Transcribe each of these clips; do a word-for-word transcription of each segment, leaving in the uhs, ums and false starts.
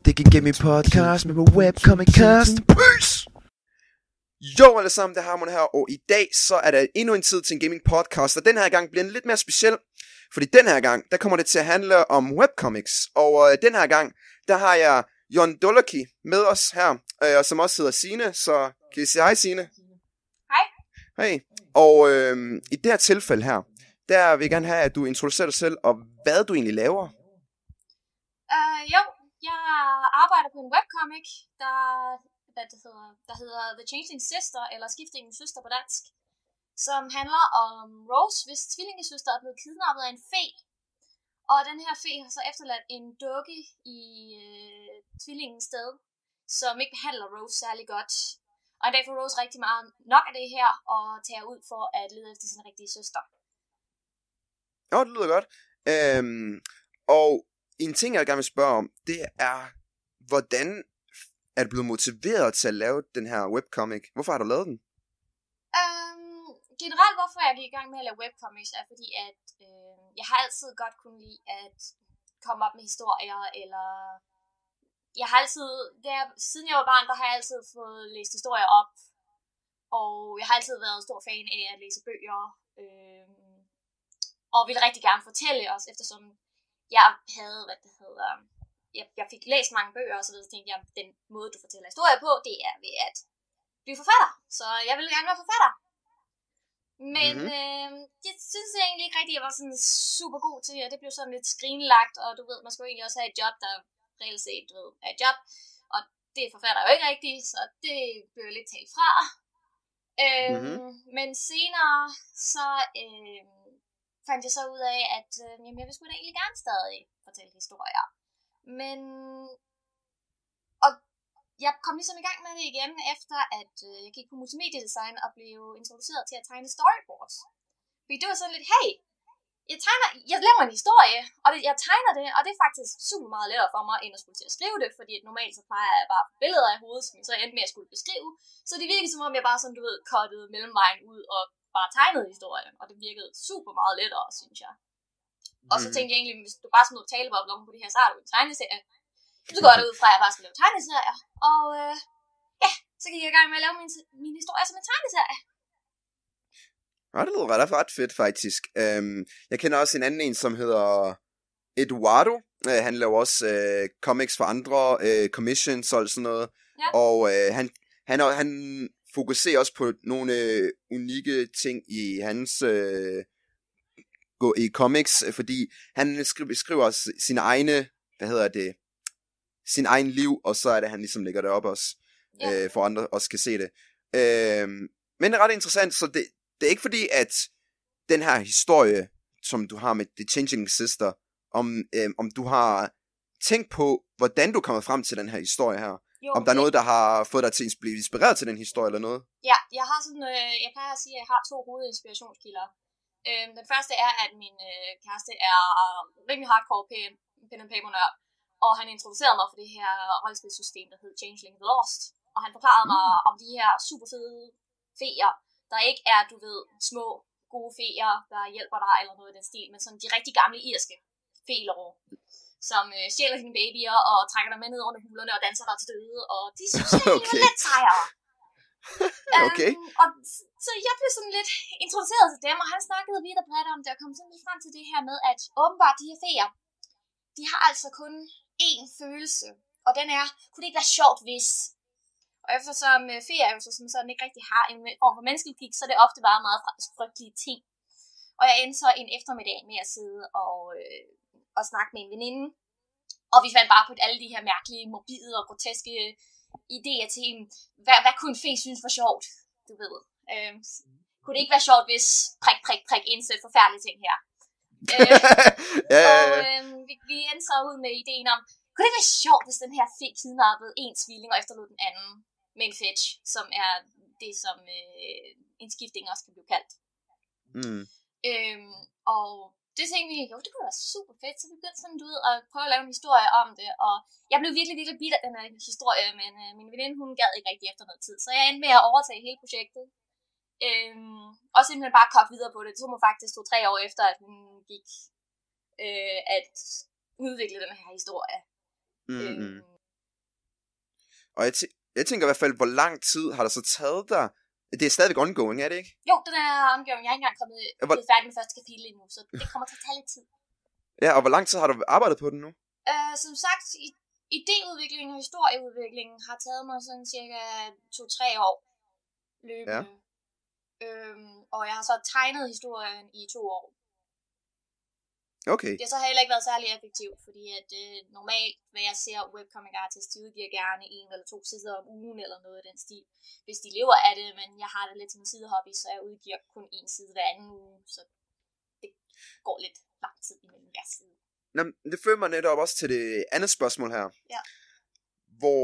Det kan give mig podcast med på webcomiccast. Peace! Jo alle sammen, det er Harmon her, og i dag så er der endnu en tid til en gaming podcast, og den her gang bliver den lidt mere speciel, fordi den her gang, der kommer det til at handle om webcomics, og øh, den her gang, der har jeg Jon Dollerki med os her, øh, som også hedder Signe, så kan I sige hej Signe? Hej. Hej. Og øh, i det her tilfælde her, der vil jeg gerne have, at du introducerer dig selv, og hvad du egentlig laver. Uh, jo, jeg arbejder på en webcomic, der, hvad det hedder, der hedder The Changing Sister, eller Skiftingens Søster på dansk, som handler om Rose, hvis tvillingesøster er blevet kidnappet af en fe. Og den her fe har så efterladt en dukke i øh, tvillingens sted, som ikke behandler Rose særlig godt. Og en dag får Rose rigtig meget nok af det her, og tager ud for at lede efter sin rigtige søster. Ja, det lyder godt. Øhm, og en ting, jeg gerne vil spørge om, det er, hvordan er du blevet motiveret til at lave den her webcomic? Hvorfor har du lavet den? Um, generelt, hvorfor jeg gik i gang med at lave webcomics, er fordi, at øh, jeg har altid godt kunne lide at komme op med historier, eller jeg har altid, der, siden jeg var barn, der har jeg altid fået læst historier op, og jeg har altid været stor fan af at læse bøger, øh, og ville rigtig gerne fortælle os, eftersom jeg havde, hvad det hedder, jeg, jeg fik læst mange bøger, og så tænkte jeg, den måde, du fortæller historier på, det er ved at blive forfatter. Så jeg ville gerne være forfatter. Men mm-hmm. øh, jeg synes jeg egentlig ikke rigtig, jeg var sådan super god til, og det blev sådan lidt skrinlagt, og du ved, man skulle egentlig også have et job, der reelt set, du ved, er et job, og det er forfatter jo ikke rigtigt, så det blev lidt talt fra. Øh, mm-hmm. Men senere, så øh, fandt jeg så ud af, at øh, jamen, jeg vil sgu da egentlig gerne stadig fortælle historier. Men, og jeg kom ligesom i gang med det igen, efter at øh, jeg gik på multimediedesign og blev introduceret til at tegne storyboards. Fordi det var sådan lidt, hey, jeg, tegner, jeg laver en historie, og det, jeg tegner det, og det er faktisk super meget lettere for mig, end at skulle til at skrive det, fordi normalt så plejer jeg bare billeder i hovedet, som jeg så endte med at skulle beskrive. Så det virkede som om, jeg bare sådan, du ved, cuttede mellemvejen ud og bare tegnede historien, og det virkede super meget lettere, synes jeg. Og så tænkte jeg egentlig, hvis du bare skal nå talebobler på det her, så har du en tegneserie. Så går det ud fra, at jeg bare skal lave tegneserier. Og øh, ja, så gik jeg i gang med at lave min, min historie som en tegneserie. Ja, det lyder ret, ret fedt faktisk. Um, jeg kender også en anden en, som hedder Eduardo. Uh, han laver også uh, comics for andre, uh, commissions og sådan noget. Ja. Og uh, han, han, han fokuserer også på nogle uh, unikke ting i hans... Uh, i comics, fordi han skriver, skriver sin egne, hvad hedder det, sin egen liv, og så er det, han ligesom lægger det op også, yeah. øh, for andre også kan se det. Øh, men det er ret interessant, så det, det er ikke fordi, at den her historie, som du har med The Changing Sister, om, øh, om du har tænkt på, hvordan du kommer frem til den her historie her. Jo, om der er noget, der har fået dig til at blive inspireret til den historie eller noget? Ja, jeg har sådan, øh, jeg plejer at sige, at jeg har to hovedinspirationskilder. Øhm, den første er, at min øh, kæreste er rimelig hardcore pen and paper nørd, og han introducerede mig for det her rollespilsystem, der hedder Changeling The Lost, og han forklarede mm. mig om de her super fede feer, der ikke er, du ved, små, gode feer, der hjælper dig eller noget i den stil, men sådan de rigtig gamle irske feelere, som øh, stjæler dine babyer og trækker dig med ned under hulerne og danser dig til døde, og de synes jeg okay. er lidt sejere. Okay. Um, og så jeg blev sådan lidt introduceret til dem, og han snakkede videre bredt om det, og kom sådan lidt frem til det her med, at åbenbart de her feer, de har altså kun én følelse, og den er, kunne det ikke være sjovt hvis? Og eftersom uh, feer jo så som sådan ikke rigtig har en form for menneskelig pik, så er det ofte bare meget frygtelige ting. Og jeg endte så en eftermiddag med at sidde og, øh, og snakke med en veninde, og vi fandt bare på alle de her mærkelige, morbide og groteske idéer til, hvad, hvad kunne en fe synes var sjovt, du ved. Øhm, kunne det ikke være sjovt, hvis prik, prik, prik indsæt forfærdelige ting her? øh, ja, ja, ja. Og øhm, vi, vi endte så ud med ideen om, kunne det ikke være sjovt, hvis den her fe kidnappede en tvilling og efterlod den anden med en fetch, som er det, som øh, en skifting også kan blive kaldt. Mm. Øhm, og det tænkte vi, jo, det kunne være super fedt, så vi begyndte sådan ud og prøve at lave en historie om det, og jeg blev virkelig, virkelig bidt af den her historie, men øh, min veninde, hun gad ikke rigtig efter noget tid, så jeg endte med at overtage hele projektet, øhm, og simpelthen bare kogt videre på det. Det tog mig faktisk to-tre år efter, at hun gik øh, at udvikle den her historie. Mm-hmm. Øhm, Og jeg, tæ- jeg tænker i hvert fald, hvor lang tid har der så taget dig? Det er stadigvæk ongoing, er det ikke? Jo, den er ongoing. Jeg er ikke engang kommet hvor... færdig med første kapitel endnu, så det kommer til at tage lidt tid. Ja, og hvor lang tid har du arbejdet på den nu? Uh, som sagt, i, idéudvikling og historieudvikling har taget mig sådan cirka to-tre år løbende. Ja. Øhm, og jeg har så tegnet historien i to år. Okay. Det har så heller ikke været særlig effektivt, fordi at øh, normalt, hvad jeg ser webcomic artists, de udgiver gerne en eller to sider om ugen eller noget af den stil, hvis de lever af det, men jeg har det lidt som en sidehobby, så jeg udgiver kun en side hver anden uge, så det går lidt lang tid imellem hver side. Nå, det fører mig netop også til det andet spørgsmål her. Ja. Hvor,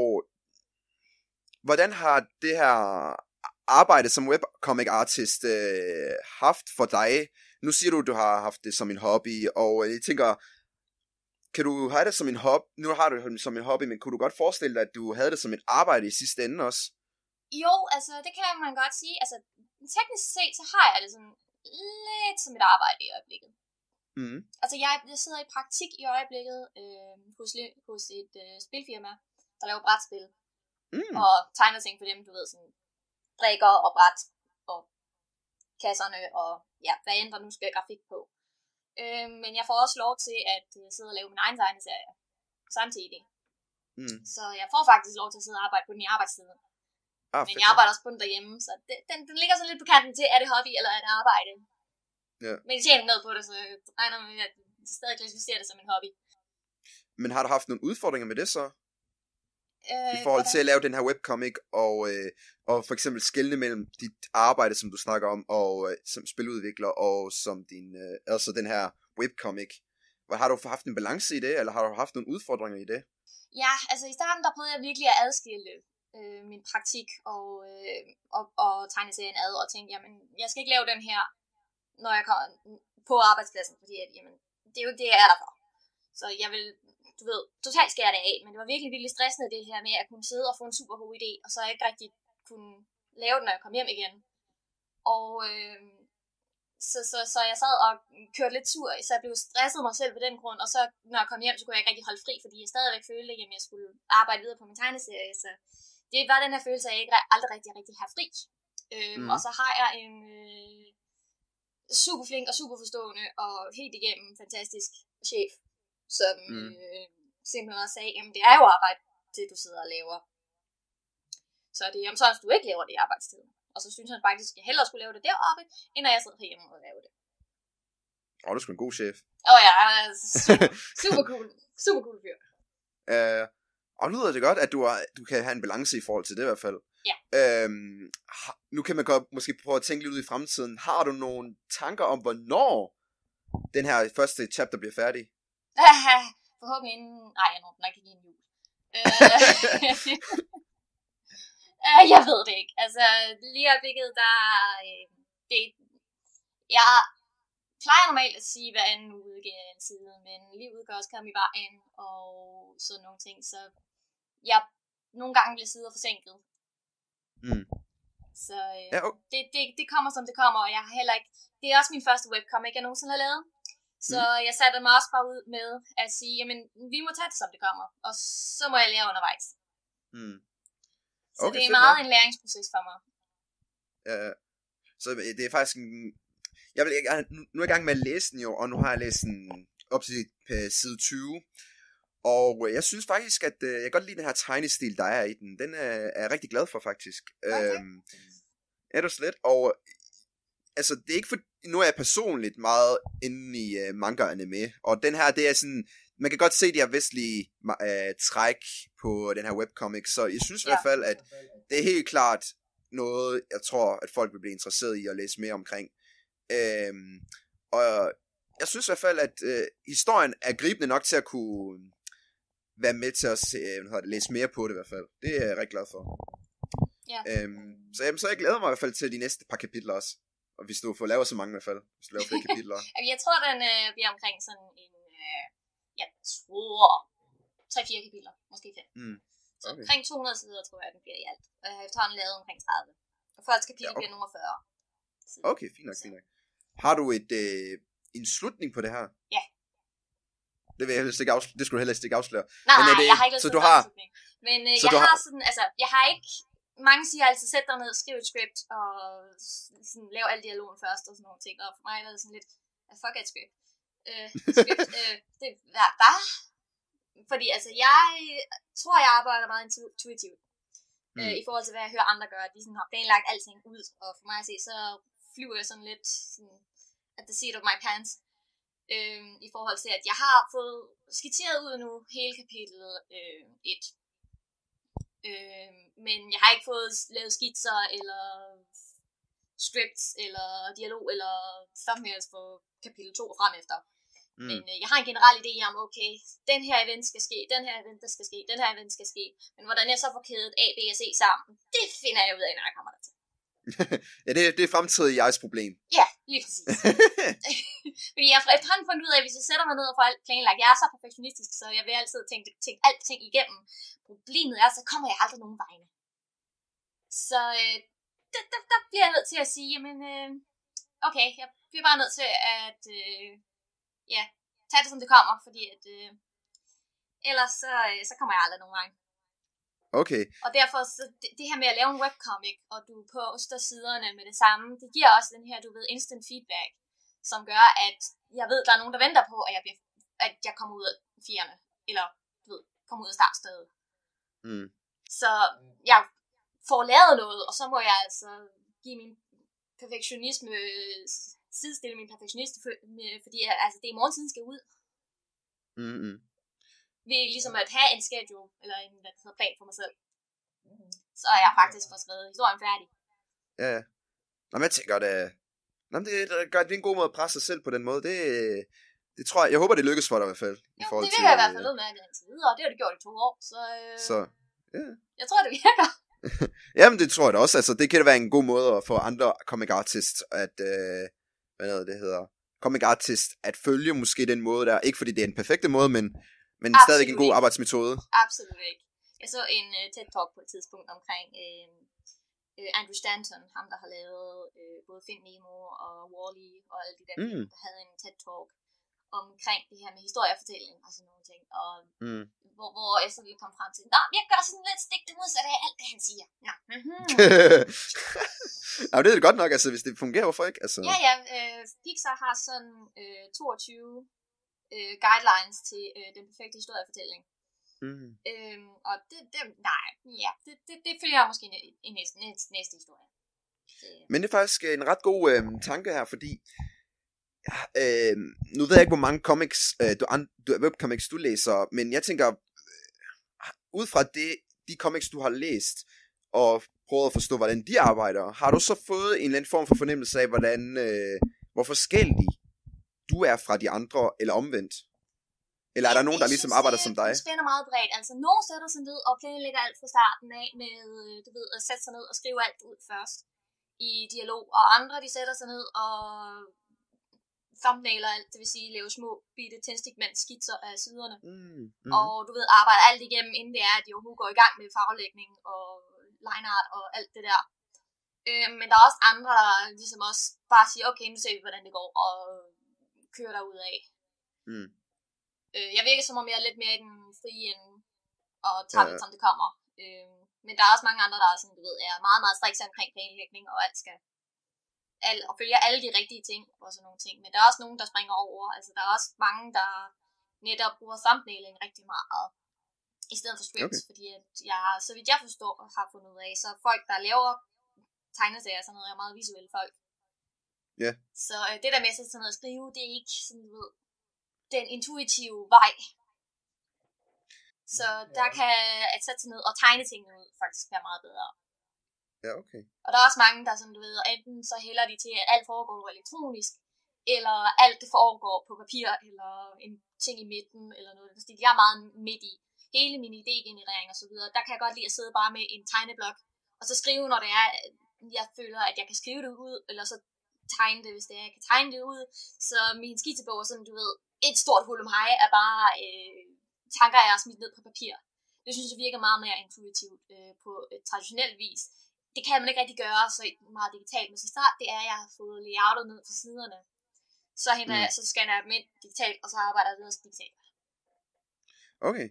hvordan har det her arbejde som webcomic artist øh, haft for dig? Nu siger du, at du har haft det som en hobby, og jeg tænker, kan du have det som en hobby? Nu har du det som en hobby, men kunne du godt forestille dig, at du havde det som et arbejde i sidste ende også? Jo, altså det kan man godt sige. Altså teknisk set, så har jeg det sådan lidt som et arbejde i øjeblikket. Mm. Altså jeg, jeg sidder i praktik i øjeblikket øh, hos, hos et øh, spilfirma, der laver brætspil. Mm. Og tegner ting for dem, du ved, sådan brikker og bræt og kasserne og ja, hvad end der nu skal grafik på. Øh, men jeg får også lov til at uh, sidde og lave min egen tegneserie samtidig. Mm. Så jeg får faktisk lov til at sidde og arbejde på den i arbejdstiden. Ah, men jeg arbejder også på den derhjemme, så det, den, den ligger så lidt på kanten til, er det hobby eller er det arbejde. Ja. Men jeg tjener noget på det, så jeg regner med, at jeg stadig klassificerer det som en hobby. Men har du haft nogle udfordringer med det så? Øh, I forhold hvordan? til at lave den her webcomic, og, øh, og for eksempel skelne mellem dit arbejde, som du snakker om, og øh, som spiludvikler, og som din, øh, altså den her webcomic. Har du haft en balance i det, eller har du haft nogle udfordringer i det? Ja, altså i starten der prøvede jeg virkelig at adskille øh, min praktik og, øh, og, og tegneserien ad, og tænkte, jamen, jeg skal ikke lave den her, når jeg kommer på arbejdspladsen, fordi at, jamen, det er jo det, jeg er der for. Så jeg vil, du ved, totalt skære det af, men det var virkelig, virkelig stressende det her med at kunne sidde og få en super god idé, og så ikke rigtig kunne lave den, når jeg kom hjem igen. Og øh, så, så, så jeg sad og kørte lidt tur, så jeg blev stresset mig selv på den grund, og så når jeg kom hjem, så kunne jeg ikke rigtig holde fri, fordi jeg stadigvæk følte, at jeg skulle arbejde videre på min tegneserie, så det var den her følelse af, at jeg ikke aldrig rigtig, rigtig har fri. Øh, mm. Og så har jeg en øh, super flink og super forstående og helt igennem fantastisk chef, som mm. øh, simpelthen også sagde, jamen det er jo arbejde, det du sidder og laver. Så det er om sådan, at du ikke laver det i arbejdstiden. Og så synes han faktisk, at jeg hellere skulle lave det deroppe, end at jeg sidder herhjemme og laver det. Åh, oh, du er sgu en god chef. Åh oh, ja, han er super, super cool. Super cool fyr. Uh, og nu lyder det godt, at du, er, du kan have en balance i forhold til det i hvert fald. Ja. Uh, nu kan man godt måske prøve at tænke lidt ud i fremtiden. Har du nogle tanker om, hvornår den her første chapter bliver færdig? Forhåbentlig inden... Nej, jeg når den nok ikke inden jul. Jeg ved det ikke. Altså, lige i øjeblikket, der... Øh, det, jeg plejer normalt at sige, hvad anden uge udgiver en side, men livet kan også komme i vejen, og sådan nogle ting, så jeg nogle gange bliver sider forsinket. Mm. Så øh, ja, okay. det, det, det kommer, som det kommer, og jeg har heller ikke... Det er også min første webcomic, jeg nogensinde har lavet. Så mm. jeg satte mig også bare ud med at sige, jamen, vi må tage det, som det kommer, og så må jeg lære undervejs. Mm. Så okay, det er meget en læringsproces for mig. Ja, så det er faktisk en... Jeg vil, jeg, nu er jeg i gang med at læse den jo, og nu har jeg læst den op til side tyve. Og jeg synes faktisk, at jeg kan godt lide den her tegnestil, der er i den. Den er, er jeg rigtig glad for, faktisk. Okay. Øhm, er du slet? Og altså, det er ikke for... Nu er jeg personligt meget inde i uh, manga og anime, og den her, det er sådan... Man kan godt se de her vestlige uh, træk på den her webcomic, så jeg synes i hvert fald, at det er helt klart noget, jeg tror, at folk vil blive interesseret i at læse mere omkring. Øhm, og jeg synes i hvert fald, at uh, historien er gribende nok til at kunne være med til at se, uh, læse mere på det i hvert fald. Det er jeg rigtig glad for. Ja. Øhm, så, jamen, så jeg glæder mig i hvert fald til de næste par kapitler også. Og hvis du får lavet så mange i hvert fald. Hvis du laver flere kapitler. Jeg tror, den øh, bliver omkring sådan en... Øh, jeg tror... tre-fire kapitler. Måske fem. Mm. Så okay. Omkring to hundrede sider, tror jeg, den bliver i alt. Og jeg har efterhånden lavet omkring tredive. Og første kapitel ja, okay. bliver nummer fyrre. Så. Okay, fint nok, fint nok. Har du et, øh, en slutning på det her? Ja. Det vil jeg helst ikke afsløre. Det skulle du helst ikke afsløre. Nej, men er nej, det, jeg har ikke så du har... Men øh, Så jeg du har har... sådan, altså, jeg har ikke, mange siger altid, sæt dig ned, skriv et script, og sådan, lav al dialogen først, og sådan nogle ting, og for mig er det sådan lidt, ah, fuck et script. Øh, et script, øh, det er bare, fordi altså, jeg tror, jeg arbejder meget intuitivt, mm. øh, i forhold til, hvad jeg hører andre gøre, de sådan har planlagt alting ud, og for mig at se, så flyver jeg sådan lidt, sådan, at the seat of my pants, øh, i forhold til, at jeg har fået skitseret ud nu, hele kapitlet øh, et. Øh, men jeg har ikke fået lavet skitser, eller scripts, eller dialog, eller thumbnails for kapitel to og frem efter. Mm. Men øh, jeg har en generel idé om, okay, den her event skal ske, den her event der skal ske, den her event skal ske. Men hvordan jeg så får kædet A, B og C sammen, det finder jeg ud af, når jeg kommer dertil. Ja, det, det er fremtidig jeres problem. Ja, lige præcis. Fordi jeg har efterhånden fundet ud af, at hvis jeg sætter mig ned og får alt planlagt, jeg er så perfektionistisk, så jeg vil altid tænke, tænke alting igennem. Problemet er, så kommer jeg aldrig nogen vegne. Så øh, der, der, der bliver jeg nødt til at sige, jamen, øh, okay, jeg bliver bare nødt til at, øh, ja, tage det som det kommer, fordi at, øh, ellers så, øh, så kommer jeg aldrig nogen vegne. Okay. Og derfor, så det, det her med at lave en webcomic, og du poster siderne med det samme, det giver også den her, du ved, instant feedback, som gør, at jeg ved, der er nogen, der venter på, at jeg, bliver, at jeg kommer ud af fjerne, eller, du ved, kommer ud af startstedet. Mm. Så jeg får lavet noget, og så må jeg altså give min perfektionisme, sidestille min perfektionisme, fordi altså, det er i morgen tiden skal ud. Mm-hmm. Ved ligesom at have en schedule, eller en hvad hedder, plan for mig selv. Mm-hmm. Så er jeg faktisk fået skrevet historien færdig. Ja, ja. Nå, men jeg tænker, det, Nå, det, det, det er en god måde at presse sig selv på den måde. Det, det tror jeg, jeg håber, det lykkes for dig i hvert fald. Jo, i forhold det vil jeg i hvert fald ud med, at det er videre, og det har det gjort i to år, så, øh, så ja. Jeg tror, det virker. Jamen, det tror jeg da også. Altså, det kan da være en god måde at få andre comic artists at, øh, hvad hedder det hedder, comic artists at følge måske den måde der. Ikke fordi det er en perfekte måde, men men Absolut stadig en god ikke. arbejdsmetode. Absolut ikke. Jeg så en uh, TED-talk på et tidspunkt omkring uh, uh, Andrew Stanton, ham der har lavet uh, både Find Nemo og Wall-E og alle de der, mm. der havde en TED-talk omkring det her med historiefortælling og sådan nogle ting. Og mm. hvor, hvor jeg så lige kom frem til, nå, jeg gør sådan lidt stik det modsatte af alt det, han siger. Nå. Mm-hmm. Ja, det er det godt nok, altså hvis det fungerer, hvorfor ikke? Altså... Ja, ja. Uh, Pixar har sådan uh, toogtyve Uh, guidelines til uh, den perfekte historiefortælling. Mm. Øhm, og det, det, nej, ja, det, det, det følger jeg måske i, i næste, næste, næste historie. Så. Men det er faktisk en ret god øh, tanke her, fordi øh, nu ved jeg ikke, hvor mange comics, øh, du, du, webcomics du læser, men jeg tænker, øh, ud fra det, de comics, du har læst, og prøvet at forstå, hvordan de arbejder, har du så fået en eller anden form for fornemmelse af, hvordan, øh, hvor forskellige du er fra de andre, eller omvendt? Eller er der nogen, der ligesom arbejder som dig? Det spænder meget bredt. Altså, nogen sætter sig ned og planlægger alt fra starten af med, du ved, at sætte sig ned og skrive alt ud først i dialog. Og andre, de sætter sig ned og thumbnailer alt, det vil sige, lave små, bitte tændstikmænds skitser af siderne. Mm, mm. Og du ved, arbejder alt igennem, inden det er, at de overhovedet går i gang med farvelægning og lineart og alt det der. Øh, men der er også andre, der ligesom også bare siger, okay, nu ser vi, hvordan det går, og kører derud af. Mm. Øh, jeg virker som om jeg er lidt mere i den frie ende, og tager ja. det, som det kommer. Øh, men der er også mange andre, der er, sådan, du ved, er meget, meget strikse omkring planlægning, og alt skal, al, og følger alle de rigtige ting, og sådan nogle ting. Men der er også nogen, der springer over. Altså, der er også mange, der netop bruger thumbnailing rigtig meget, i stedet for scripts, okay. Fordi at jeg, så vidt jeg forstår, har fundet ud af, så folk, der laver tegneserier, sådan noget, er meget visuelle folk. Yeah. Så øh, det der med at sætte sig ned og skrive, det er ikke sådan, du ved, den intuitive vej. Så der kan at sætte sig ned og tegne tingene ud faktisk være meget bedre. Ja, okay. Og der er også mange, der sådan, du ved, enten så hælder de til, at alt foregår elektronisk, eller alt det foregår på papir, eller en ting i midten, eller noget. De er meget midt i hele min idégenerering og så videre. Der kan jeg godt lide at sidde bare med en tegneblok, og så skrive, når det er, jeg føler, at jeg kan skrive det ud, eller så tegne det, hvis det er, jeg kan tegne det ud. Så min skitsebog er sådan, du ved, et stort hul om hej er bare øh, tanker, jeg har smidt ned på papir. Det synes jeg virker meget mere intuitivt øh, på et traditionelt vis. Det kan man ikke rigtig gøre så meget digitalt, men så snart det er, at jeg har fået layoutet ned til siderne, så, henter mm. jeg, så scanner jeg dem ind digitalt, og så arbejder jeg videre digitalt. Okay.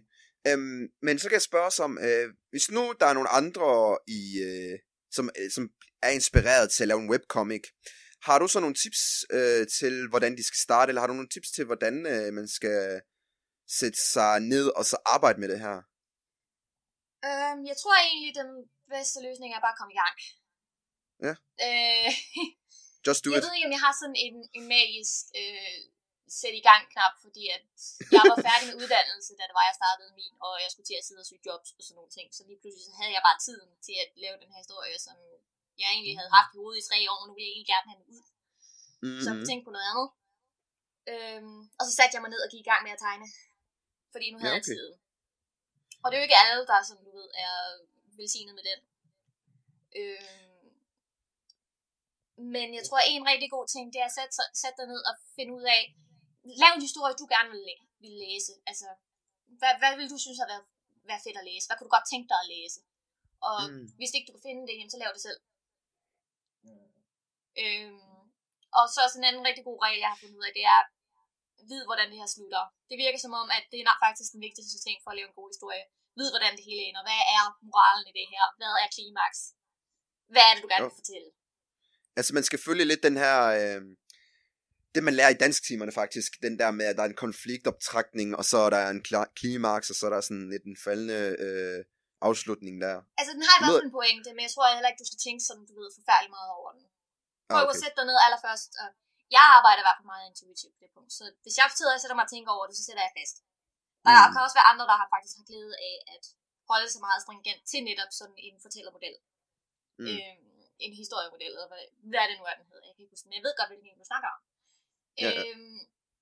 Øhm, men så kan jeg spørge som, øh, hvis nu der er nogle andre, i, øh, som, øh, som er inspireret til at lave en webcomic, har du så nogle tips øh, til, hvordan de skal starte, eller har du nogle tips til, hvordan øh, man skal sætte sig ned og så arbejde med det her? Øhm, jeg tror egentlig, den bedste løsning er bare at komme i gang. Ja. Øh, Just do jeg it. ved ikke, om jeg har sådan en, en magisk øh, sæt i gang knap, fordi at jeg var færdig med uddannelse, da det var, jeg startede min, og jeg skulle til at sidde og søge jobs og sådan nogle ting. Så lige pludselig så havde jeg bare tiden til at lave den her historie, som jeg egentlig havde haft i hovedet i tre år, og nu ville jeg egentlig gerne have den ud. Mm-hmm. Så jeg tænkte på noget andet. Øhm, og så satte jeg mig ned og gik i gang med at tegne. Fordi nu havde ja, okay. jeg tiden. Og det er jo ikke alle, der som du ved, er velsignet med den. Øhm, men jeg tror, at en rigtig god ting, det er at sætte, sætte dig ned og finde ud af, lav en historie, du gerne vil, læ- vil læse. Altså, hvad, hvad vil du synes har været, været fedt at læse? Hvad kunne du godt tænke dig at læse? Og mm. hvis ikke du kan finde det, så lav det selv. Mm. Øhm, og så sådan en anden rigtig god regel, jeg har fundet ud af, det er, vid, hvordan det her slutter. Det virker som om, at det er nok faktisk den vigtigste ting for at lave en god historie. Vid, hvordan det hele ender. Hvad er moralen i det her? Hvad er klimaks? Hvad er det, du gerne vil fortælle? Altså, man skal følge lidt den her... Øh, det, man lærer i dansktimerne faktisk. Den der med, at der er en konfliktoptrækning, og så er der en klimaks, og så er der sådan lidt en faldende øh, afslutning der. Altså, den har i hvert fald en pointe, men jeg tror heller ikke, du skal tænke sådan, du ved, forfærdeligt meget over den. Prøv ah, okay. at sætte dig ned allerførst, og jeg arbejder i hvert fald meget intuitivt på det punkt, så hvis jeg sidder og sætter mig og tænker over det, så sætter jeg fast. Der mm. kan også være andre, der har faktisk har glæde af at holde sig meget stringent til netop sådan en fortællermodel. Mm. Øhm, en historiemodel, eller hvad, hvad er det nu er, den hedder. Jeg kan ikke huske, men jeg ved godt, hvilken du snakker om. Ja, ja. Øhm,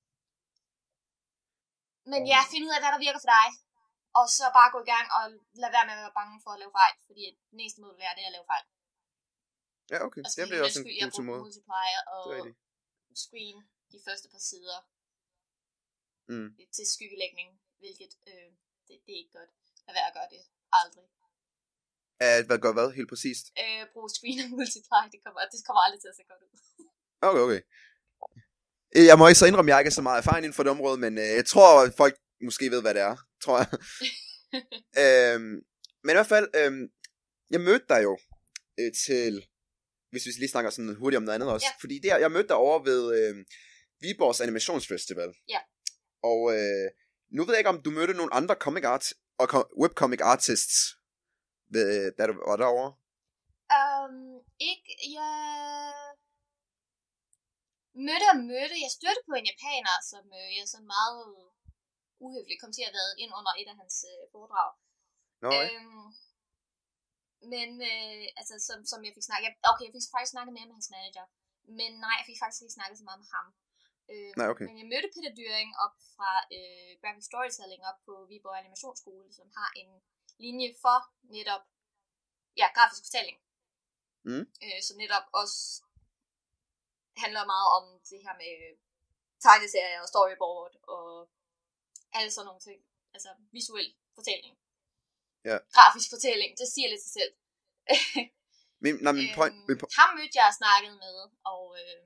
men ja, find ud af, hvad der virker for dig, og så bare gå i gang, og lad være med at være bange for at lave fejl, fordi den næste måde vil være det at lave fejl. Ja, okay. Altså, det bliver også en god måde. Multiplier og screen de første par sider mm. til skyggelægning, hvilket øh, det, det er ikke godt. Lad være at gøre det. Aldrig. At hvad gør hvad? Helt præcist? Øh, brug screen og multiply. Det kommer, det kommer aldrig til at se godt ud. Okay, okay. Jeg må ikke så indrømme, at jeg ikke er så meget erfaring inden for det område, men øh, jeg tror, at folk måske ved, hvad det er. Tror jeg. øhm, men i hvert fald, øh, jeg mødte dig jo øh, til... hvis vi lige snakker sådan hurtigt om noget andet også. Ja. Fordi der, jeg mødte dig over ved øh, Viborgs Animationsfestival. Ja. Og øh, nu ved jeg ikke, om du mødte nogle andre comic art og webcomic artists, ved, da du var derovre? Um, ikke, jeg mødte og mødte. Jeg stødte på en japaner, som øh, jeg sådan meget uhøfligt kom til at have været ind under et af hans øh, foredrag. Nå, øhm, Men, øh, altså, som, som jeg fik snakket... Okay, jeg fik faktisk snakket mere med hans manager. Men nej, jeg fik faktisk ikke snakket så meget med ham. Øh, nej, okay. Men jeg mødte Peter Dyring op fra øh, Graphic Storytelling op på Viborg Animationsskole, som har en linje for netop... Ja, grafisk fortælling. Mm. Øh, som netop også handler meget om det her med tegneserier og storyboard og alle sådan nogle ting. Altså, visuel fortælling. Ja. Grafisk fortælling, det siger lidt sig selv. min, nej, min point, min po- ham mødte jeg og snakkede med, og øh,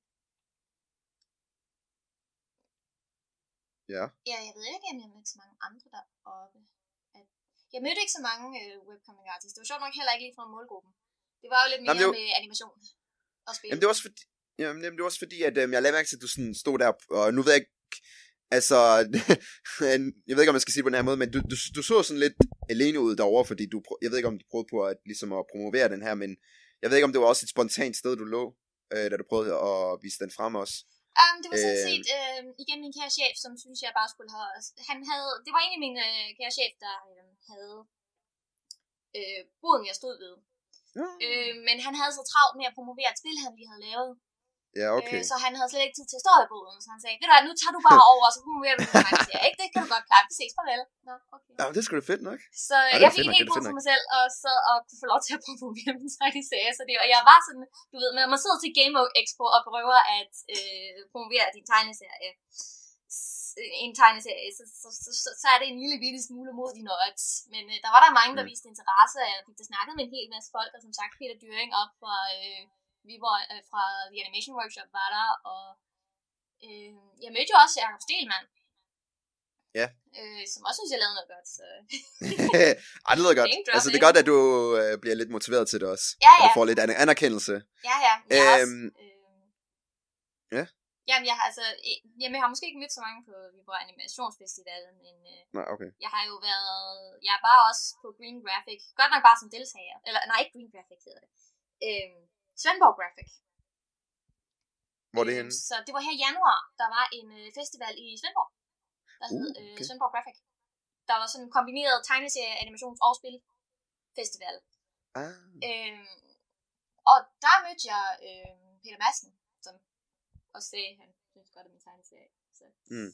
ja. ja, jeg ved ikke, om jeg mødte så mange andre deroppe. At, jeg mødte ikke så mange øh, webcomic artists. Det var sjovt nok heller ikke lige fra målgruppen. Det var jo lidt mere jamen, var... med animation og spil. Jamen det var også fordi, jamen, det var også fordi at øh, jeg lavede mærke til, at du sådan stod der, og nu ved jeg ikke, altså, jeg ved ikke, om jeg skal sige på den her måde, men du, du, du så sådan lidt alene ud derovre, fordi du, jeg ved ikke, om du prøvede på at, ligesom at promovere den her, men jeg ved ikke, om det var også et spontant sted, du lå, øh, da du prøvede at vise den frem også. Um, det var sådan set, øh, igen min kære chef, som synes jeg bare skulle have, han havde, det var egentlig min øh, kære chef, der øh, havde øh, boden, jeg stod ved. Mm. Øh, men han havde så travlt med at promovere et spil, han lige havde lavet. Ja, okay. Øh, så han havde slet ikke tid til at stå i boden, så han sagde, ved du hvad, nu tager du bare over, og så promoverer du den her serie, ikke? Det kan du godt klare, vi ses, farvel. Nå, okay. Ja, det er sgu da fedt nok. Så ja, jeg fik en hel bod for mig selv, og så og kunne få lov til at promovere den serie, så det, og jeg var sådan, du ved, når man sidder til Game Expo og prøver at øh, promovere din tegneserie, en tegneserie, så, så, så, så, så er det en lille bitte smule mod de nøds. Men øh, der var der mange, der mm. viste interesse, og jeg fik da snakket med en hel masse folk, og som sagt Peter Dyring op fra... Øh, Vi var øh, fra The Animation Workshop var der, og øh, jeg mødte jo også Jacob Stelmann. Ja. Øh, som også synes, jeg lavede noget godt. Så. Ej, det lyder godt. Altså, det er godt, at du øh, bliver lidt motiveret til det også. Ja, ja. Og du får lidt an- anerkendelse. Ja, ja. Jeg øhm, også, øh... Ja. Jamen, jeg har, altså, jamen, jeg har måske ikke mødt så mange på Viborg Animationsfestival, men øh, nej, okay. jeg har jo været, jeg var også på Green Graphic, godt nok bare som deltager, eller nej, ikke Green Graphic hedder det, øh, Svendborg Graphic. Hvor er det henne? Øh, så det var her i januar, der var en øh, festival i Svendborg, der uh, hed øh, okay. Svendborg Graphic. Der var sådan en kombineret tegneserie, animations- og spilfestival. Ah. Øh, og der mødte jeg øh, Peter Madsen, som også sagde, han synes godt af min tegneserie. Så. Mm.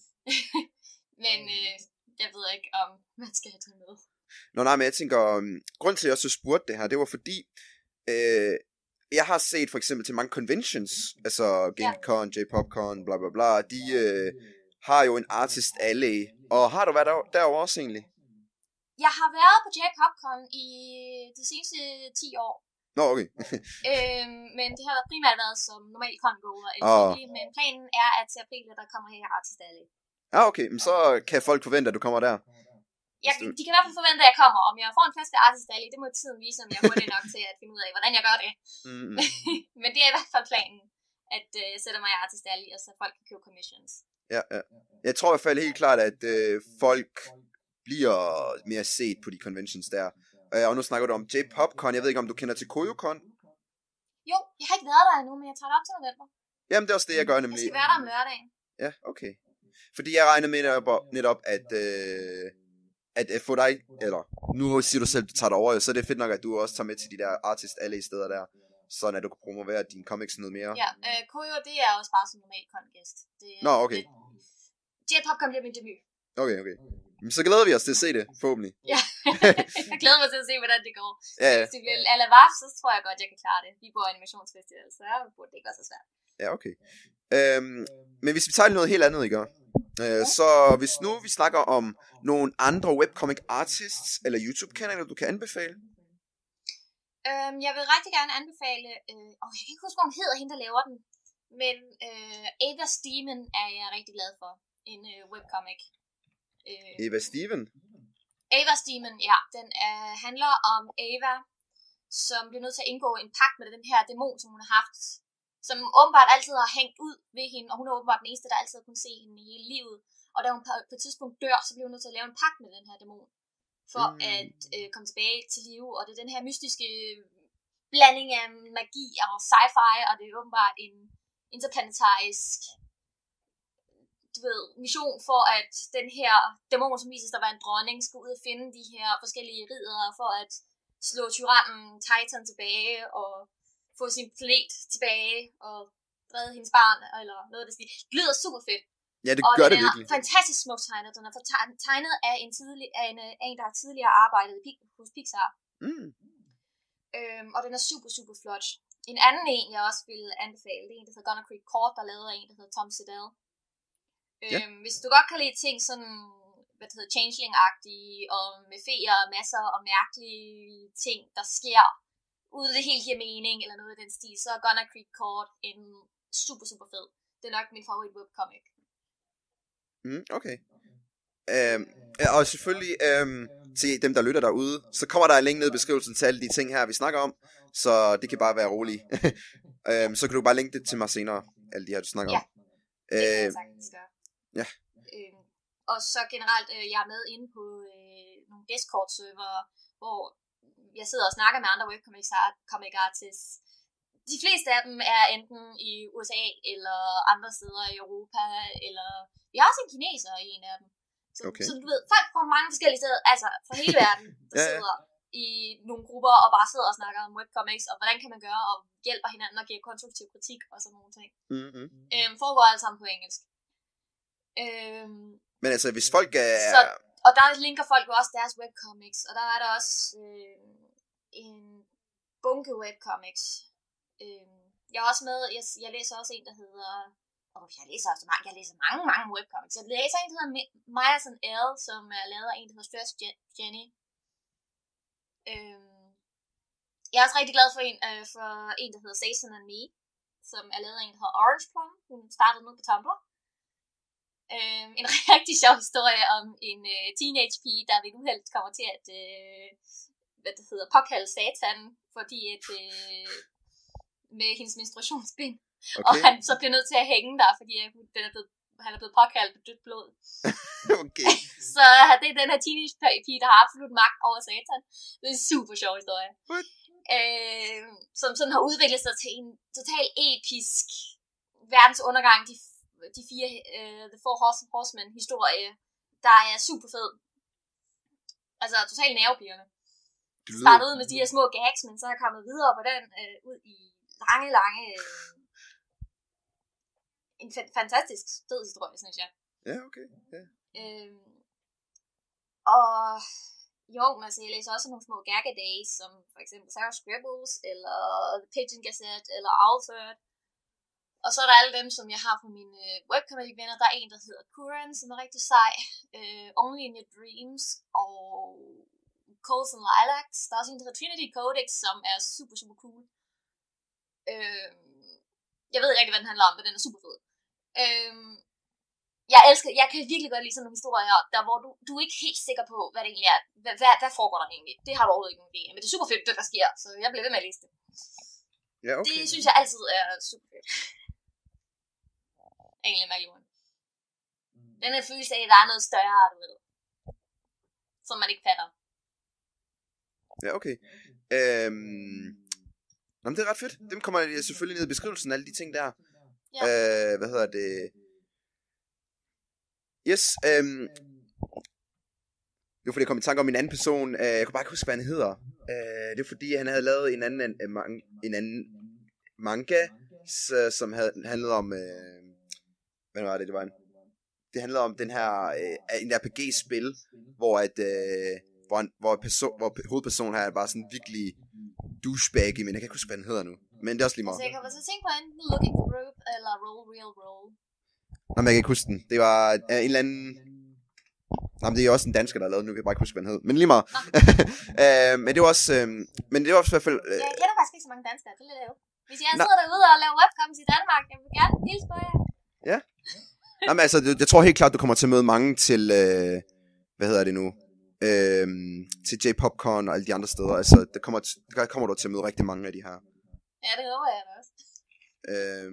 Men øh, jeg ved ikke, om man skal have det med. Nå nej, men jeg tænker, um, grunden til, at jeg så spurgte det her, det var fordi, øh, jeg har set for eksempel til mange conventions, altså GameCon, ja. J-Popcon, bla bla bla, de øh, har jo en artist alley, og har du været der, derovre også egentlig? Jeg har været på J-Popcon i de seneste ti år. Nå, okay. øhm, men det har primært været som normalt con-goer, oh. men planen er, at til april, der kommer her artist alley. Ja, okay, men så kan folk forvente, at du kommer der. Jeg, de kan i hvert fald forvente, at jeg kommer. Om jeg får en plads ved artist alley, det må tiden vise, om jeg er hurtig nok til at finde ud af, hvordan jeg gør det. Mm-hmm. Men det er i hvert fald planen, at øh, jeg sætter mig i artist alley, og så folk kan købe commissions. Ja, ja. Jeg tror i hvert fald helt klart, at øh, folk bliver mere set på de conventions der. Og nu snakker du om J-Popcon. Jeg ved ikke, om du kender til KoyoCon? Jo, jeg har ikke været der endnu, men jeg tager det op til november. Jamen, det er også det, jeg gør nemlig. Jeg skal være der om lørdagen. Ja, okay. Fordi jeg regner med netop, netop at, øh, at, at få dig, eller nu siger du selv, du tager dig over, så er det fedt nok, at du også tager med til de der artist alley steder der, sådan at du kan promovere dine comics noget mere. Ja, øh, Koyo, det er også bare som normal con-gæst. Nå, okay. J-Popcon bliver min debut. Okay, okay. Men så glæder vi os til at se det, forhåbentlig. Ja, jeg glæder mig til at se, hvordan det går. Ja, ja. Hvis det bliver Ala Vaf, så tror jeg godt, jeg kan klare det. Vi bor i animationsfestival, så burde det ikke være så svært. Ja, okay. Øhm, men hvis vi tager noget helt andet, ikke? Øh, så hvis nu vi snakker om nogle andre webcomic artists eller YouTube-kanaler, du kan anbefale? Øhm, jeg vil rigtig gerne anbefale, øh, åh, jeg kan ikke huske, hvad hun hedder, hende der laver den, men øh, Ava Steven er jeg rigtig glad for, en øh, webcomic. Øh, Ava Steven? Ava Steven, ja. Den øh, handler om Ava, som bliver nødt til at indgå en pagt med den her dæmon, som hun har haft, som åbenbart altid har hængt ud ved hende, og hun er åbenbart den eneste, der altid har kunnet se hende i hele livet. Og da hun på, på et tidspunkt dør, så bliver hun nødt til at lave en pagt med den her dæmon, for mm. at øh, komme tilbage til live. Og det er den her mystiske blanding af magi og sci-fi, og det er åbenbart en interplanetarisk du ved, mission for, at den her dæmon, som viser sig at være en dronning, skal ud og finde de her forskellige riddere for at slå tyrannen Titan tilbage og få sin planet tilbage og redde hendes barn, eller noget af det stil. Det lyder super fedt. Ja, det og gør den det virkelig. Og den er fantastisk smukt tegnet. Den er tegnet af en, tidlig, af en, af en der har tidligere arbejdet hos Pixar. Mm. Øhm, og den er super, super flot. En anden en, jeg også vil anbefale, det er en, der hedder Gunner Creek Court, der lavede en, der hedder Tom Siddell. Ja. Øhm, hvis du godt kan lide ting sådan, hvad det hedder, changeling-agtige, og med feer, masser og mærkelige ting, der sker, uden det helt giver mening, eller noget i den stil, så er Gunner Creek Court en super, super fed. Det er nok min favorit webcomic. Mm, okay. Øhm, og selvfølgelig øhm, til dem, der lytter derude, så kommer der en link ned i beskrivelsen til alle de ting her, vi snakker om, så det kan bare være roligt. øhm, så kan du bare linke det til mig senere, alle de her, du snakker ja. om. Ja, det kan jeg sagtens gøre. Ja. Øhm, og så generelt, øh, jeg er med inde på øh, nogle Discord-server, hvor jeg sidder og snakker med andre webcomic comic artists. De fleste af dem er enten i U S A eller andre steder i Europa, eller vi har også en kineser i en af dem. Så, okay. så du ved, folk fra mange forskellige steder, altså fra hele verden, der ja, ja. sidder i nogle grupper og bare sidder og snakker om webcomics, og hvordan kan man gøre, og hjælper hinanden og giver konstruktiv kritik og sådan nogle ting. Mm-hmm. Øhm, foregår alt sammen på engelsk. Øhm, Men altså, hvis folk er... Så, og der linker folk jo også deres webcomics, og der er der også øh, en bunke webcomics. Øh, jeg er også med, jeg, jeg læser også en, der hedder... Åh, oh, jeg læser også mange, jeg læser mange, mange webcomics. Jeg læser en, der hedder Myers and Elle, som er lavet af en, der hedder Stress Jenny. Øh, jeg er også rigtig glad for en, øh, for en der hedder Saison and Me, som er lavet af en, der hedder Orange Plum. Hun startede nu på Tumblr. Øh, en rigtig sjov historie om en øh, teenage-pige, der ved uheld kommer til at, øh, hvad det hedder, påkalde satan, fordi at, øh, med hendes menstruationsbind. Okay. Og han så bliver nødt til at hænge der, fordi at den er blevet, han er blevet påkaldt på dødt blod. Okay. Så det er den her teenage-pige, der har absolut magt over satan. Det er en super sjov historie. What? Øh, som sådan har udviklet sig til en total episk verdensundergang, de, de fire uh, The Four Horsemen historie, der er super fed. Altså totalt nervepirrende. Det startede ud med de her små gags, men så er jeg kommet videre på den uh, ud i lange, lange uh, en f- fantastisk fed historie, synes jeg. Ja, okay. Ja. Øh, og jo, altså jeg læser også nogle små gag-a-days, som for eksempel Sarah Scribbles, eller The Pigeon Gazette, eller Alfred. Og så er der alle dem, som jeg har på mine øh, webcomic-venner. Der er en, der hedder Curran, som er rigtig sej. Uh, Only in Your Dreams, og Coles and Lilacs. Der er også en, der hedder Trinity Codex, som er super, super cool. Uh, jeg ved ikke rigtig, hvad den handler om, men den er super fed. Uh, Jeg elsker, jeg kan virkelig godt lide sådan nogle historier, der hvor du, du er ikke helt sikker på, hvad det egentlig er. Hvad, hvad, hvad foregår der egentlig? Det har du overhovedet ikke nogen idé. Men det er super fedt, det der sker, så jeg bliver ved med at læse det. Ja, okay. Det synes jeg altid er super fedt. Egentlig mærkelig one. Den her følelse af, at der er noget større, du ved. Som man ikke fatter. Ja, okay. Øhm... Nå, men det er ret fedt. Dem kommer jeg selvfølgelig ned i beskrivelsen af alle de ting der. Ja. Øh, hvad hedder det? Yes, øhm, det var fordi jeg kom i tanke om en anden person. øh, Jeg kunne bare ikke huske, hvad han hedder. øh, Det er fordi han havde lavet en anden, en, en anden manga, som havde handlet om øh, hvad var det, det var en Det handlede om den her øh, en R P G-spil, hvor at øh, hvor, en, hvor, person, hvor hovedpersonen her er bare sådan virkelig douchebaggy, men jeg kan ikke huske, hvad den hedder nu. Men det er også lige meget. Så jeg kommer til at tænke på enten Looking for Rope eller Roll Real Roll. Nå, men jeg kan ikke huske den. Det var uh, en eller anden... Nå, men det er også en dansker, der har lavet den nu. Jeg kan bare ikke huske, hvad den hed. Men lige meget. uh, men det var også... Uh, men det var også i hvert fald... Uh... Jeg kender faktisk ikke så mange danskere. Det er lidt ærgerligt. Hvis jeg sidder derude og laver webcoms i Danmark, jeg vil gerne hilse på jer. Ja. Nå, men altså, jeg tror helt klart, du kommer til at møde mange til... Uh, hvad hedder det nu? Uh, til J-Popcorn og alle de andre steder. Altså, der kommer, der kommer du til at møde rigtig mange af de her. Ja, det håber jeg da også. Uh,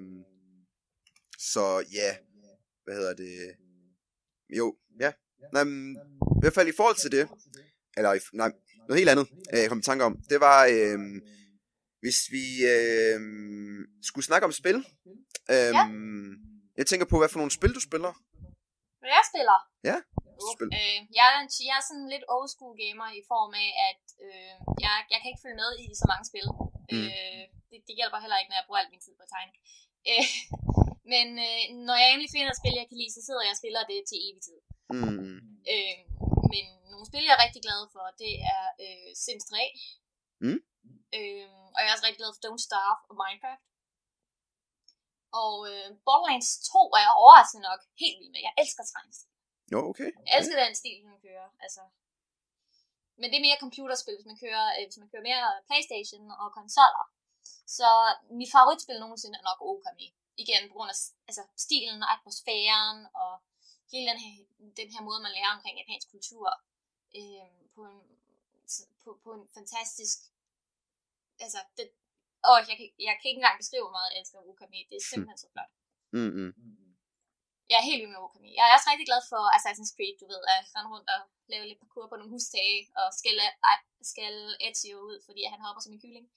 så ja... Yeah. Hvad hedder det? Jo, ja. Nej, men, i hvert fald i forhold til det, eller nej, noget helt andet, jeg kom i tanke om, det var, øh, hvis vi øh, skulle snakke om spil. Øh, ja. Jeg tænker på, hvad for nogle spil du spiller. Hvad jeg spiller? Ja. Spil. Øh, jeg, er, jeg er sådan lidt old school gamer i form af, at øh, jeg, jeg kan ikke følge med i så mange spil. Mm. Øh, det, det hjælper heller ikke, når jeg bruger al min tid på at tegne. Øh, Men øh, når jeg endelig finder et spil, jeg kan lide, så sidder jeg og spiller det til evig tid. Mm. Øh, men nogle spil, jeg er rigtig glad for, det er øh, Sims tre. Mm. Øh, og jeg er også rigtig glad for Don't Starve og Minecraft. Og øh, Borderlands to er jeg overraskende nok helt vild med. Jeg elsker tegnestil. Jo, okay. Jeg elsker den stil, man kører. Altså. Men det er mere computerspil, hvis man kører, øh, hvis man kører mere PlayStation og konsoller. Så mit favoritspil nogensinde er nok Okami. Igen på grund af altså, stilen og atmosfæren og hele den her, den her måde, man lærer omkring japansk kultur øh, på, en, på, på en fantastisk... Altså, det, åh, jeg, kan, jeg kan ikke engang beskrive, hvor meget jeg elsker Okami. Det er simpelthen så flot. Mm-hmm. Jeg er helt vild med Okami. Jeg er også rigtig glad for Assassin's Creed, du ved, at rende rundt og lave lidt parkour på nogle hustage og skælde, skælde Ezio ud, fordi han hopper som en kylling.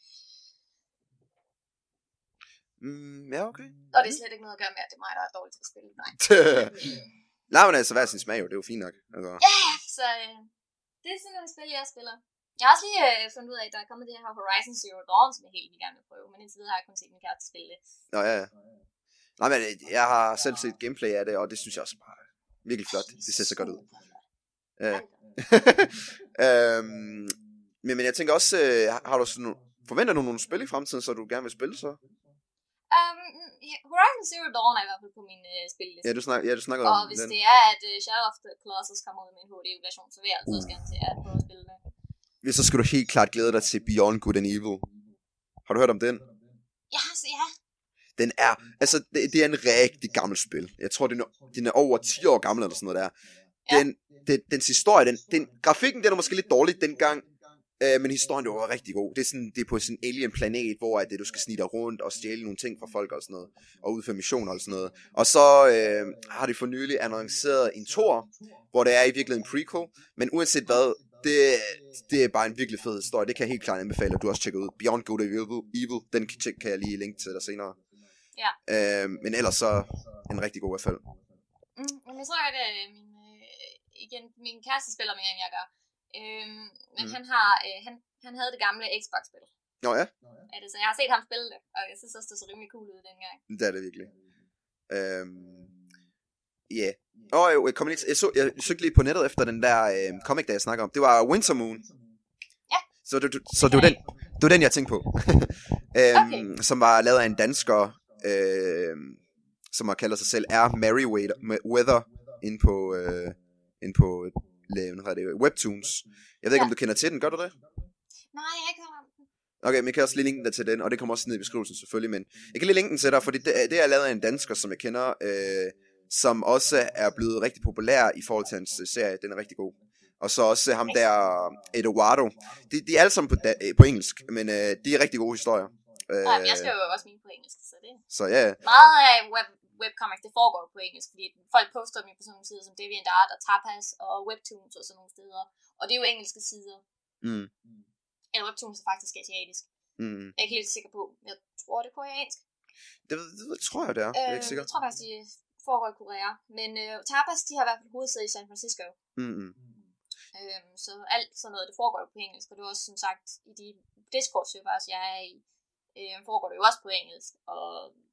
Mm, ja, okay. Og det er slet ikke noget at gøre med, at det er mig, der er dårligt til at spille. Nej. Nej, men altså, hvad er sin smag jo? Det er jo fint nok. Altså. Ja, så øh, det er sådan nogle spil, jeg spiller. Jeg har også lige øh, fundet ud af, at der er kommet det her Horizon Zero Dawn, som jeg helt vildt gerne vil prøve. Men indtil videre har jeg kun set min kæreste spille det. Nå, ja, ja. Nej, men jeg har selv set gameplay af det, og det synes jeg også bare virkelig flot. Det ser så godt ud. Ja. øhm, men, men jeg tænker også, øh, har du sådan, forventer du nogle spil i fremtiden, så du gerne vil spille så? Um, Horizon Zero Dawn er i hvert fald på min uh, spilleliste. Ja, du, snak, ja, du snakker og om Og hvis den. det er, at uh, Shadow of the Colossus kommer ud med en H D-version, så vil jeg altså også gerne til at prøve at spille det. Hvis så skal du helt klart glæde dig til Beyond Good and Evil. Har du hørt om den? Ja, så ja. Den er, altså, det, det er en rigtig gammel spil. Jeg tror, den er, den er over ti år gammel, eller sådan noget der. Den, ja. den, dens historie, den, den, grafikken, den er måske lidt dårlig dengang, øh, men historien, det var rigtig god. Det er, sådan, det er på sådan en alien-planet, hvor at, du skal snige dig rundt og stjæle nogle ting fra folk og sådan noget, og udføre missioner og sådan noget. Og så øh, har de for nylig annonceret en toer, hvor det er i virkeligheden en prequel, men uanset hvad, det, det er bare en virkelig fed historie. Det kan jeg helt klart anbefale, at du også tjekker ud. Beyond Good and Evil, den kan jeg lige linke til dig senere. Ja. Øh, men ellers så en rigtig god i hvert fald. Mm, men jeg tror, at øh, min, øh, igen, min kæreste spiller mere, end jeg gør. Øh, men mm. han, har, øh, han, han havde det gamle Xbox-spil. Nå ja. Er det, så jeg har set ham spille det, og jeg synes også, det så rimelig cool ud dengang. Det er det virkelig. Øhm, yeah. Og jeg, jeg, kom lige, jeg, så, jeg søgte lige på nettet efter den der øh, comic, der jeg snakker om. Det var Winter Moon. Ja. Så det, så det, var, den, det var den, jeg tænkte på. øhm, okay. Som var lavet af en dansker, øh, som har kaldt sig selv R. Merriweather, inde på, øh, inde på hvad det, Webtoons. Jeg ved ikke, ja. om du kender til den, gør du det? Nej, jeg ikke hørt om den. Okay, men jeg kan også lige linke den til den, og det kommer også ned i beskrivelsen selvfølgelig, men jeg kan lige linke den til dig, fordi det, det er lavet af en dansker, som jeg kender, øh, som også er blevet rigtig populær i forhold til hans serie. Den er rigtig god. Og så også ham der, Eduardo. De, de er alle sammen på, da, på engelsk, men øh, de er rigtig gode historier. Øh, Nej, men jeg skal jo også mine på engelsk, så det så, ja. Meget af web, webcomics, det foregår på engelsk, fordi folk poster dem på sådan nogle sider som DeviantArt og Tapas og Webtoons og sådan nogle steder. Og det er jo engelske sider. Mm. Eller Webtoons er faktisk asiatisk. Mm. Jeg er ikke helt sikker på. Jeg tror, det er koreansk. Det, det, det tror jeg, det er. Øh, jeg er ikke sikker. Jeg tror faktisk, de foregår i Korea. Men øh, Tapas, de har i hvert fald hovedsæde i San Francisco. Mm-hmm. Øhm, så alt sådan noget, det foregår jo på engelsk. Og det er også, som sagt, i de Discord-servers, jeg er i, øh, foregår det jo også på engelsk. Og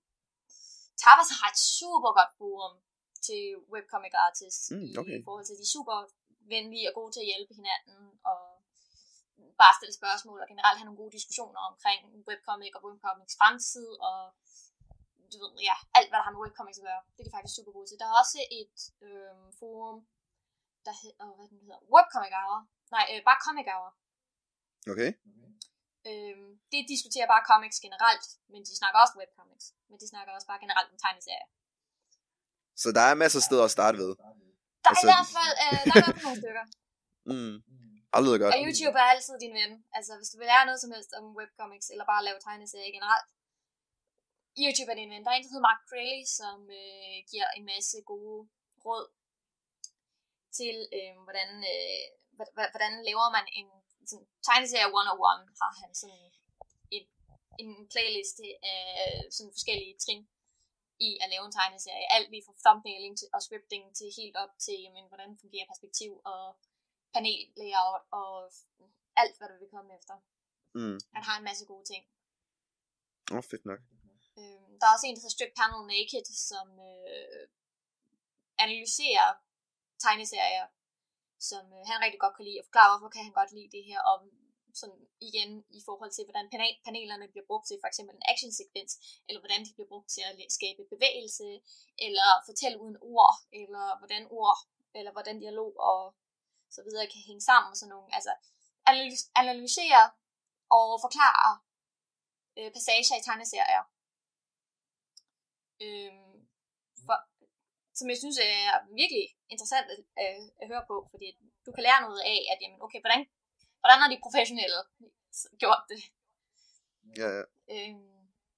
Tapas har et super godt forum til webcomic artists. Mm, okay. I forhold til, de er super venlige og gode til at hjælpe hinanden. Og bare stille spørgsmål og generelt have nogle gode diskussioner omkring webcomic og webcomics fremtid og du ved, ja, alt hvad der har med webcomics at gøre. Det er de faktisk super gode til. Der er også et øh, forum, der hedder, hvad den hedder, Webcomic Hour. Nej, øh, bare Comic Hour. Okay. Øh, det diskuterer bare comics generelt, men de snakker også webcomics. Men de snakker også bare generelt om tegneserier. Så der er masser af steder at starte ved. Der er altså... i hvert fald, øh, der er i hvert fald nogle stykker. Mm. Aldrig godt. Og YouTube er altid din ven. Altså, hvis du vil lære noget som helst om webcomics, eller bare lave tegneserier generelt, YouTube er din ven. Der er en, der hedder Mark Craley, som øh, giver en masse gode råd til, øh, hvordan, øh, hvordan laver man en sådan, tegneserie et nul et, har han sådan et, en playliste af sådan forskellige trin i at lave en tegneserie. Alt lige fra thumbnailing til, og scripting til helt op til, jamen, hvordan fungerer perspektiv og panellayout og alt, hvad du vil komme efter. Mm. Han har en masse gode ting. Åh, oh, fedt nok. Øhm, der er også en, der hedder Strip Panel Naked, som øh, analyserer tegneserier, som øh, han rigtig godt kan lide, og forklare, hvorfor kan han godt lide det her, om sådan igen i forhold til, hvordan panel- panelerne bliver brugt til for eksempel en actionsekvens, eller hvordan de bliver brugt til at skabe bevægelse, eller fortælle uden ord, eller hvordan ord, eller hvordan dialog og så videre kan hænge sammen, og sådan nogle, altså analys- analysere og forklare øh, passager i tegneserier. Øhm, for, som jeg synes er virkelig interessant at, at, at høre på, fordi du kan lære noget af, at jamen, okay, hvordan, hvordan har de professionelle gjort det? Ja, ja. Øhm,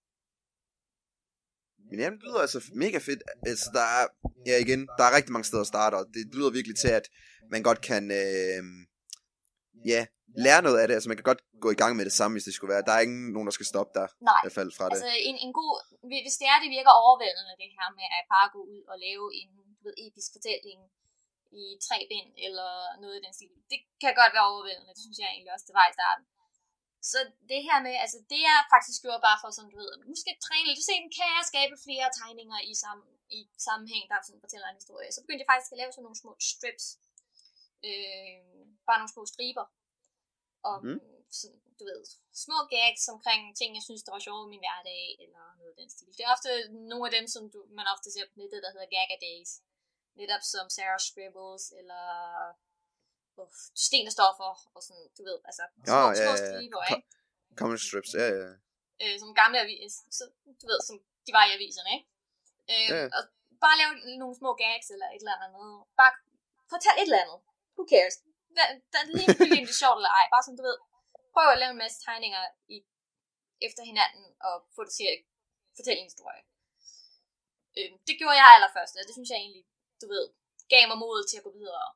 Men jamen, det lyder altså mega fedt. Altså, der er, ja igen, der er rigtig mange steder at starte, og det lyder virkelig til, at man godt kan, øh, ja, lære noget af det. Altså, man kan godt gå i gang med det samme, hvis det skulle være. Der er ingen nogen, der skal stoppe dig. Nej, i hvert fald fra det. Altså, en, en god, hvis det er, det virker overvældende, det her med at bare gå ud og lave en ved, episk fortælling i tre bind, eller noget i den stil. Det kan godt være overvældende, det synes jeg egentlig også, det var i starten. Så det her med, altså det er faktisk gjort bare for sådan, du ved, nu skal træne lidt, se, kan jeg skabe flere tegninger i, sammen, i sammenhæng, der sådan fortæller en historie. Så begyndte jeg faktisk at lave sådan nogle små strips, øh, bare nogle små striber, om mm. sådan, du ved, små gags omkring ting, jeg synes, der var sjove i min hverdag, eller noget af den stil. Det er ofte nogle af dem, som du, man ofte ser på nettet, der hedder Gaga Days. Netop som Sarah Scribbles, eller uh, Stenestoffer, og sådan, du ved, altså små, oh, ja, små ja, ja. striber, ikke? Common strips, ja, ja. Øh, som gamle avis, så, du ved, som de var i aviserne, ikke? Øh, Ja. Og bare lave nogle små gags eller et eller andet. Bare fortæl et eller andet. Who cares? Der, der er lige en det sjovt eller ej. Bare som du ved, prøv at lave en masse tegninger i, efter hinanden og få det til at fortælle en historie. Øh, det gjorde jeg allerførst, og det synes jeg egentlig, du ved, gav mig mod til at gå videre.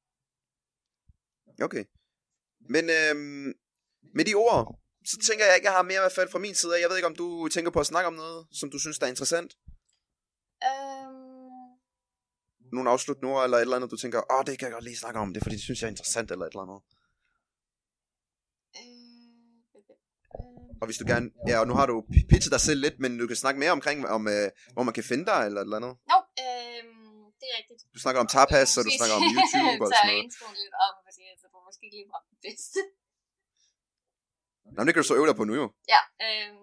Okay. Men øhm, med de ord, så tænker jeg ikke, jeg har mere i hvert fald fra min side. Jeg ved ikke, om du tænker på at snakke om noget, som du synes, der er interessant? Øhm... Nogle afsluttende ord, eller et eller andet, du tænker, åh, oh, det kan jeg godt lige snakke om, det er fordi, det synes jeg er interessant, eller et eller andet. Øhm... Og hvis du gerne, ja, og nu har du pitchet dig selv lidt, men du kan snakke mere omkring, om, øh, hvor man kan finde dig, eller et eller andet. Jo, øhm, det er rigtigt. Du snakker om tapas, og du snakker om YouTube, og sådan noget. Jeg introen lidt op, og siger, så får måske ikke lige var det bedste. Nå, men det kan du så øve dig på nu, jo. Ja, øhm...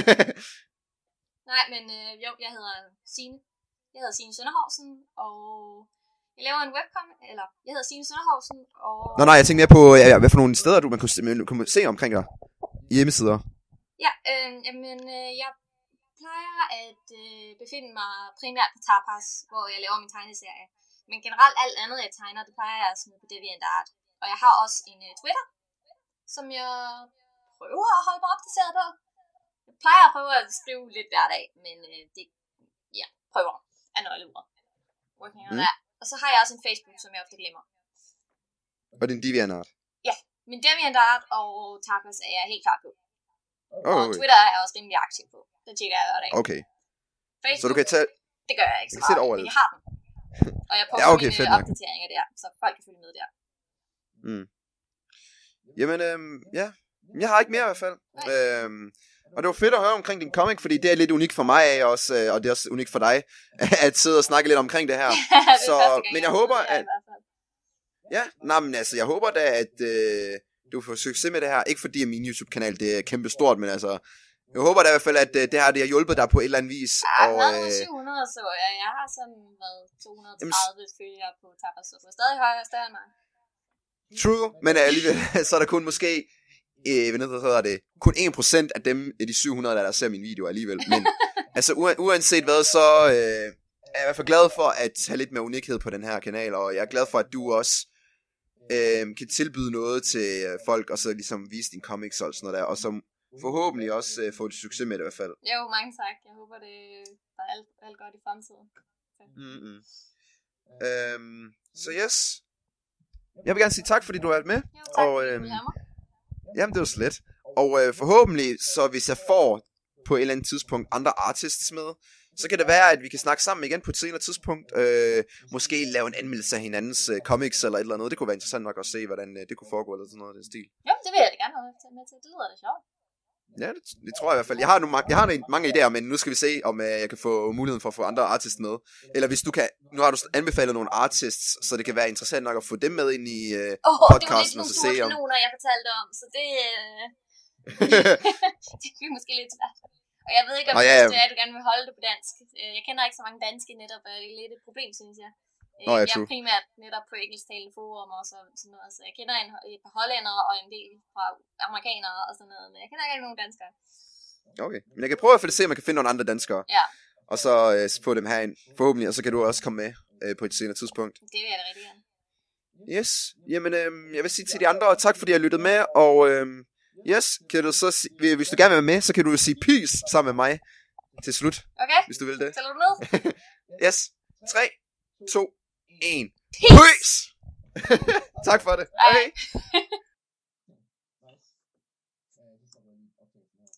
Nej, men øh, jo, jeg hedder Signe. Jeg hedder Signe Sønderhovsen, og jeg laver en webcom, eller jeg hedder Signe Sønderhovsen, og... Nå nej, jeg tænker mere på, ja, hvad for nogle steder, du man kunne, man kunne se omkring dig. Hjemmesider. Ja, øh, jamen, øh, jeg plejer at øh, befinde mig primært på Tapas, hvor jeg laver min tegneserie. Men generelt alt andet, jeg tegner, det plejer jeg at smide på DeviantArt. Og jeg har også en øh, Twitter, som jeg prøver at holde mig opdateret på. Jeg plejer at prøve at skrive lidt hver dag, men øh, det, ja, prøver er nøgleord. Working on that. Og så har jeg også en Facebook, som jeg ofte glemmer. Og din DeviantArt. Ja, min DeviantArt og Tapas er jeg helt klar på. Oh, og okay. Twitter er jeg også rimelig aktiv på. Det tjekker jeg hver dag. Okay. Facebook, så du kan tage... det gør jeg ikke så meget, meget, men jeg har den. Og jeg poster ja, okay, mine opdateringer der, så folk kan følge med der. Mm. Jamen, øhm, ja. Jeg har ikke mere i hvert fald. Øhm, og det var fedt at høre omkring din comic, fordi det er lidt unikt for mig af også, øh, og det er også unikt for dig, at sidde og snakke lidt omkring det her. det så, gang, men jeg, jeg håber, at... Ja, nej, men altså, jeg håber da, at øh, du får succes med det her. Ikke fordi min YouTube-kanal, det er kæmpe stort, men altså... Jeg håber da i hvert fald, at øh, det her det har hjulpet dig på et eller andet vis. Ja, og, øh, syv hundrede så jeg. Jeg har sådan været to hundrede og tredive følgere på Tapas, så du er stadig højere større end mig. True, men alligevel, så er der kun måske, øh, hvad hedder det, kun en procent af dem, af de syv hundrede, der ser min video alligevel. Men altså uanset hvad, så øh, er jeg i hvert fald glad for at have lidt mere unikhed på den her kanal, og jeg er glad for, at du også øh, kan tilbyde noget til folk, og så ligesom vise dine comics og sådan noget der, og så forhåbentlig også øh, få et succes med det i hvert fald. Jo, mange tak. Jeg håber, det der er alt, alt godt i fremtiden. Mm-hmm. Øhm, så yes. Jeg vil gerne sige tak, fordi du har været med. Jo, tak, og, fordi øhm, du vil have mig. Jamen, det var slet. Og øh, forhåbentlig, så hvis jeg får på et eller andet tidspunkt andre artists med, så kan det være, at vi kan snakke sammen igen på et senere tidspunkt. Øh, måske lave en anmeldelse af hinandens øh, comics eller et eller andet. Det kunne være interessant nok at se, hvordan øh, det kunne foregå eller sådan noget af den stil. Jo, det vil jeg da gerne have med til. Det lyder da sjovt. Ja, det, det tror jeg i hvert fald. Jeg har, nogle, jeg har mange idéer, men nu skal vi se, om uh, jeg kan få muligheden for at få andre artists med. Eller hvis du kan, nu har du anbefalet nogle artists, så det kan være interessant nok at få dem med ind i uh, oh, podcasten og så se om... det var lidt nogle store jeg fortalte om, så det, uh... det er måske lidt svært. Og jeg ved ikke, om Nå, ja, ja. det er, at du gerne vil holde det på dansk. Jeg kender ikke så mange danske netop, og det er lidt et problem, synes jeg. Nå, ja, jeg er primært netop på engelsktalende forum og sådan noget, så jeg kender en, et par hollændere og en del fra amerikanere og sådan noget, men jeg kender ikke nogen danskere. Okay, men jeg kan prøve at se, om jeg kan finde nogle andre danskere, ja. og så øh, få dem herind, forhåbentlig, og så kan du også komme med øh, på et senere tidspunkt. Det vil jeg da rigtig gerne. Yes, jamen øh, jeg vil sige til de andre, tak fordi jeg lyttede med, og øh, yes, kan du så si- hvis du gerne vil være med, så kan du sige peace sammen med mig til slut, okay. hvis du vil det. Så er du med? Yes, tre, to, en. Peace! Tak for det. Hej. Hej.